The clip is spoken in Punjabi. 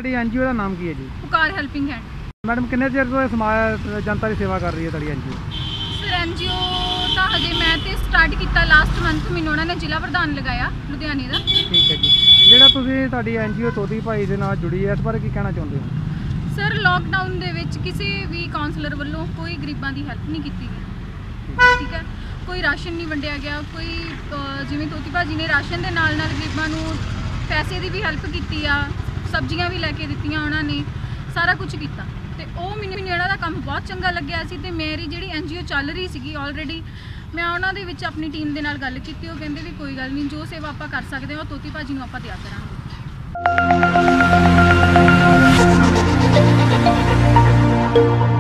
ਤੁਹਾਡੀ ਐਨਜੀਓ ਦਾ ਨਾਮ ਕੀ ਹੈ ਜੀ? ਪੁਕਾਰ ਹੈਲਪਿੰਗ ਹੈਂਡ। मैडम किन्ने चिर तो समाज जनता की सेवा कर रही है ਤੁਹਾਡੀ एनजीओ? सर एनजीओ ਤਾਂ ਹਜੇ ਮੈਂ ਤੇ ਸਟਾਰਟ ਕੀਤਾ ਲਾਸਟ ਮੰਥ, ਮੈਨੂੰ ਉਹਨਾਂ ਨੇ ਜ਼ਿਲ੍ਹਾ ਪ੍ਰਧਾਨ ਲਗਾਇਆ ਲੁਧਿਆਣੇ ਦਾ। ਠੀਕ ਹੈ ਜੀ। ਜਿਹੜਾ ਤੁਸੀਂ ਤੁਹਾਡੀ ਐਨਜੀਓ ਤੋਤੀ ਭਾਈ ਦੇ ਨਾਲ ਜੁੜੀ ਹੈ, ਇਸ ਬਾਰੇ ਕੀ ਕਹਿਣਾ ਚਾਹੁੰਦੇ ਹੋ? ਸਰ ਲੋਕਡਾਊਨ ਦੇ ਵਿੱਚ ਕਿਸੇ ਵੀ ਕਾਉਂਸਲਰ ਵੱਲੋਂ ਕੋਈ ਗਰੀਬਾਂ ਦੀ ਹੈਲਪ ਨਹੀਂ ਕੀਤੀ ਗਈ, ਠੀਕ ਹੈ। ਕੋਈ ਰਾਸ਼ਨ ਨਹੀਂ ਵੰਡਿਆ ਗਿਆ, ਕੋਈ ਜਿਵੇਂ ਤੋਤੀ ਭਾਜੀ ਨੇ ਰਾਸ਼ਨ ਦੇ ਨਾਲ ਨਾਲ ਗਰੀਬਾਂ ਨੂੰ ਪੈਸੇ ਦੀ ਵੀ ਹੈਲਪ ਕੀਤੀ ਆ, ਸਬਜ਼ੀਆਂ ਵੀ ਲੈ ਕੇ ਦਿੱਤੀਆਂ ਉਹਨਾਂ ਨੇ, ਸਾਰਾ ਕੁਝ ਕੀਤਾ। ਤੇ ਉਹ ਮੈਨੂੰ ਇਹਨਾਂ ਦਾ ਕੰਮ ਬਹੁਤ ਚੰਗਾ ਲੱਗਿਆ ਸੀ। ਤੇ ਮੇਰੀ ਜਿਹੜੀ ਐਨਜੀਓ ਚੱਲ ਰਹੀ ਸੀਗੀ ਆਲਰੇਡੀ, ਮੈਂ ਉਹਨਾਂ ਦੇ ਵਿੱਚ ਆਪਣੀ ਟੀਮ ਦੇ ਨਾਲ ਗੱਲ ਕੀਤੀ। ਉਹ ਕਹਿੰਦੇ ਵੀ ਕੋਈ ਗੱਲ ਨਹੀਂ, ਜੋ ਸੇਵਾ ਆਪਾਂ ਕਰ ਸਕਦੇ ਹਾਂ ਉਹ ਤੋਤੀ ਭਾਜੀ ਨੂੰ ਆਪਾਂ ਦਿਆ ਕਰਾਂਗੇ।